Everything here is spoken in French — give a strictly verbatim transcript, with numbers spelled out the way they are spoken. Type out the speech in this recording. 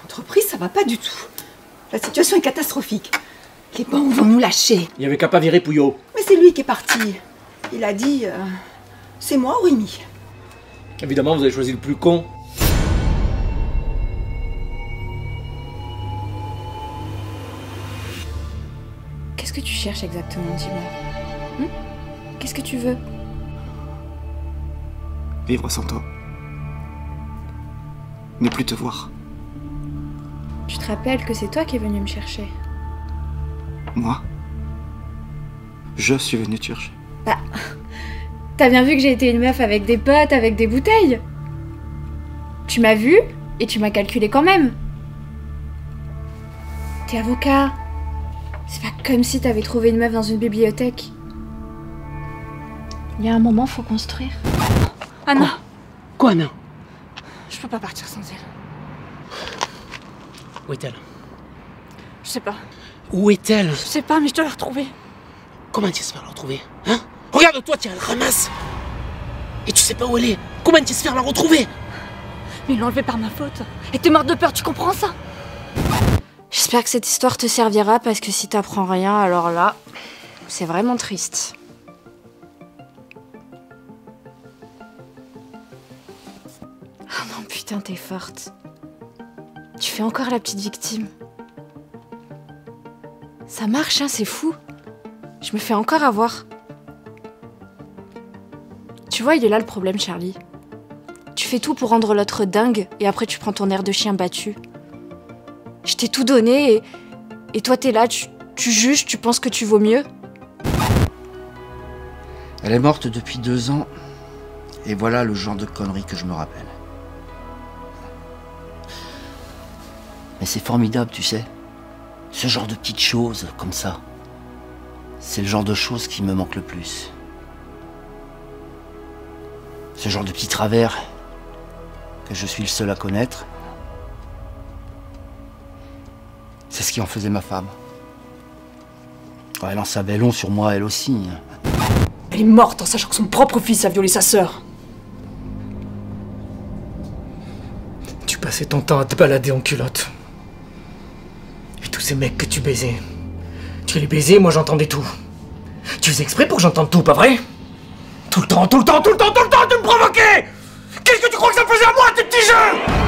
L'entreprise, ça va pas du tout. La situation est catastrophique. Les banques vont nous lâcher. Il y avait qu'à pas virer Pouillot. Mais c'est lui qui est parti. Il a dit... Euh, c'est moi ou Rémi? Évidemment, vous avez choisi le plus con. Qu'est-ce que tu cherches exactement, dis-moi? Hum? Qu'est-ce que tu veux? Vivre sans toi. Ne plus te voir. Tu te rappelles que c'est toi qui es venu me chercher? Moi? Je suis venu te chercher. Bah... T'as bien vu que j'ai été une meuf avec des potes, avec des bouteilles? Tu m'as vu et tu m'as calculé quand même. T'es avocat. C'est pas comme si t'avais trouvé une meuf dans une bibliothèque. Il y a un moment, faut construire. Anna! Quoi, Anna? Je peux pas partir sans elle. Où est-elle? Je sais pas. Où est-elle? Je sais pas, mais je dois la retrouver. Comment tu espères la retrouver? Hein? Regarde-toi, tiens, elle ramasse. Et tu sais pas où elle est. Comment tu espères la retrouver? Mais ils l'ont enlevée par ma faute. Et t'es morte de peur, tu comprends ça? J'espère que cette histoire te servira, parce que si t'apprends rien, alors là, c'est vraiment triste. Oh non, putain, t'es forte. Tu fais encore la petite victime. Ça marche, hein, c'est fou. Je me fais encore avoir. Tu vois, il est là le problème, Charlie. Tu fais tout pour rendre l'autre dingue, et après tu prends ton air de chien battu. Je t'ai tout donné, et, et toi t'es là, tu, tu juges, tu penses que tu vaux mieux. Elle est morte depuis deux ans, et voilà le genre de conneries que je me rappelle. Mais c'est formidable, tu sais. Ce genre de petites choses, comme ça. C'est le genre de choses qui me manque le plus. Ce genre de petits travers que je suis le seul à connaître. C'est ce qui en faisait ma femme. Elle en savait long sur moi, elle aussi. Elle est morte en sachant que son propre fils a violé sa sœur. Tu passais ton temps à te balader en culotte. Et tous ces mecs que tu baisais. Tu les baisais, moi j'entendais tout. Tu faisais exprès pour que j'entende tout, pas vrai? Tout le temps, tout le temps, tout le temps, tout le temps, tu me provoquais! Qu'est-ce que tu crois que ça faisait à moi, tes petits jeux?